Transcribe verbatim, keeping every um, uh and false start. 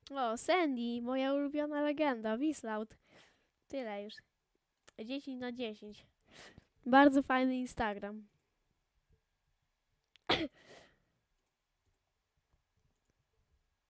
O, Sandy, moja ulubiona legenda, Wislaut. Tyle już. dziesięć na dziesięć. Bardzo fajny Instagram.